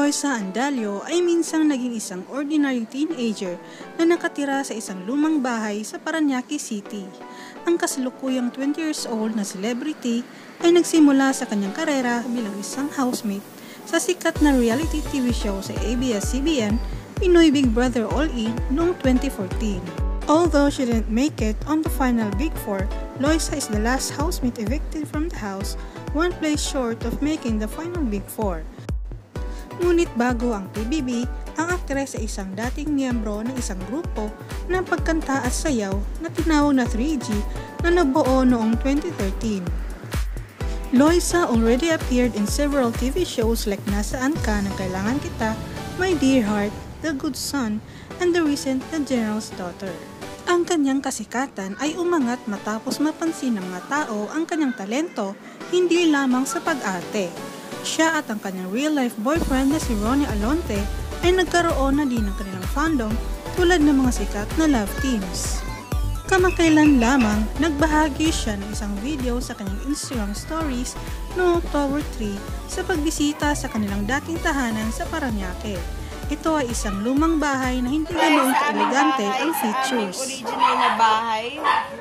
Loisa Andalio ay minsang naging isang ordinary teenager na nakatira sa isang lumang bahay sa Parañaque City. Ang kasalukuyang 20 years old na celebrity ay nagsimula sa kanyang karera bilang isang housemate sa sikat na reality TV show sa ABS-CBN, Pinoy Big Brother All-In noong 2014. Although she didn't make it on the final Big Four, Loisa is the last housemate evicted from the house, one place short of making the final Big Four. Ngunit bago ang PBB, ang aktres ay isang dating miyembro ng isang grupo ng pagkanta at sayaw na tinawag na 3G na nabuo noong 2013. Loisa already appeared in several TV shows like Nasaan Ka Nang Kailangan Kita, My Dear Heart, The Good Son, and the recent The General's Daughter. Ang kanyang kasikatan ay umangat matapos mapansin ng mga tao ang kanyang talento hindi lamang sa pag-arte. Siya at ang kanyang real-life boyfriend na si Ronnie Alonte ay nagkaroon na din ng kanilang fandom tulad ng mga sikat na love teams. Kamakailan lamang, nagbahagi siya ng isang video sa kanyang Instagram stories noong October 3 sa pagbisita sa kanilang dating tahanan sa Parañaque. Ito ay isang lumang bahay na hindi ganoon ka-elegante ang features. Original na bahay.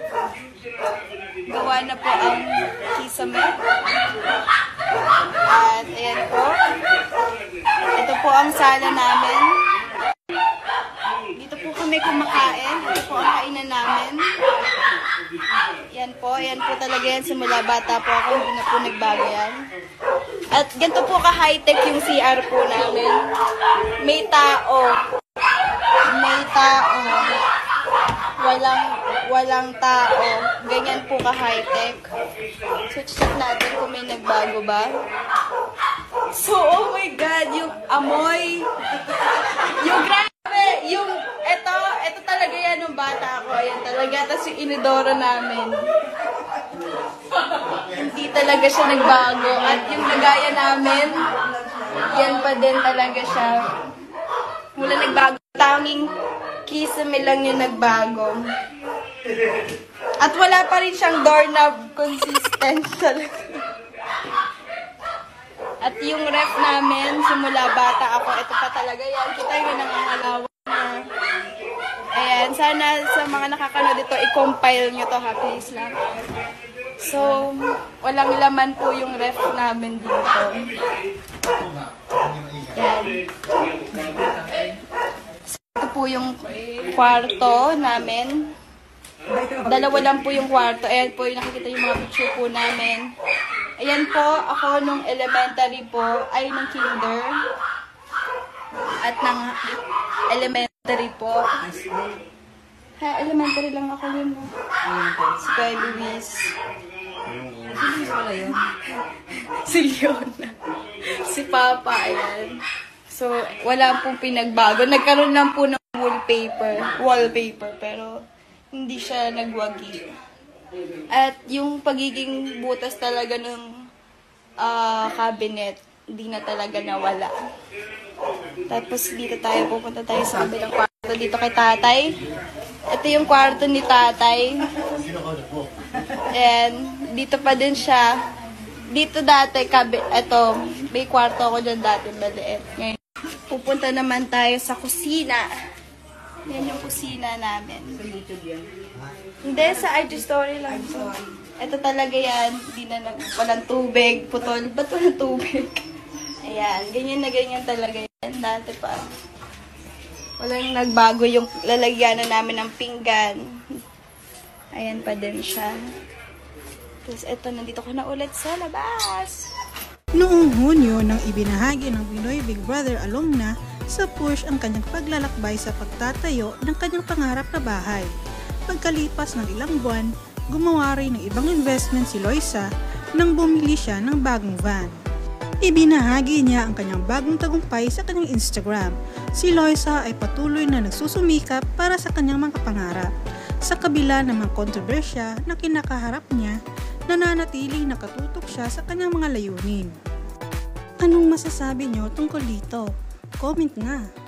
Gawa na po ang kisame. At ayan po. Ito po ang sala namin. Dito po kami kumakain. Ito po ang kainan namin. Yan po talaga yan. Simula bata po ako, hindi na po nagbago yan. At ganito po ka-high-tech yung CR po namin. May tao. May tao. Walang tao. Ganyan po ka-high-tech. So, check natin kung may nagbago ba. So, oh my God, yung amoy. Yung grabe, yung, ito talaga yan yung bata ako. Ayan talaga. Tapos yung inidoro namin. Hindi talaga siya nagbago. At yung nagaya namin, yan pa din talaga siya. Wala nagbago. Tanging kisame lang yung nagbago. At wala pa rin siyang doorknob consistent talaga. At yung ref namin, simula bata ako, ito pa talaga yan. Kita yung nangangalawa na. Ayan, sana sa mga nakakanood dito, i-compile nyo to ha, please lang. So, walang laman po yung ref namin dito. Ayan. So, ito po yung kwarto namin. Dalawa lang po yung kwarto. Ayan po yung nakikita yung mga picture po namin. Ayan po, ako nung elementary po, ay nung kinder. At ng elementary po. Ha, elementary lang ako yun. Si Kuya Luis. Si Leona. Si Papa, ayan. So, wala pong pinagbago. Nagkaroon lang po ng wallpaper, pero hindi siya nagwagi. At yung pagiging butas talaga ng cabinet, hindi na talaga nawala. Tapos dito tayo, pupunta tayo sa kabilang kwarto dito kay tatay. Ito yung kwarto ni tatay. And dito pa din siya. Dito dati, ito, may kwarto ako dyan dati, maliit. Ngayon, pupunta naman tayo sa kusina. Yan yung kusina namin. Sa YouTube yan? Hindi, sa IG story lang. So, ito talaga yan. Hindi na walang tubig. Putol. Ba't walang tubig? Ayan. Ganyan na ganyan talaga yan. Dati pa. Walang nagbago yung lalagyan na namin ng pinggan. Ayan pa din siya. Tapos ito, nandito ko na ulit sa labas. Noong Hunyo nang ibinahagi ng Pinoy Big Brother alumna sa push ang kanyang paglalakbay sa pagtatayo ng kanyang pangarap na bahay. Pagkalipas ng ilang buwan, gumawa rin ng ibang investment si Loisa nang bumili siya ng bagong van. Ibinahagi niya ang kanyang bagong tagumpay sa kanyang Instagram. Si Loisa ay patuloy na nagsusumikap para sa kanyang mga pangarap. Sa kabila ng mga kontrobersya na kinakaharap niya, nananatiling nakatutok siya sa kanyang mga layunin. Anong masasabi niyo tungkol dito? Comment nga!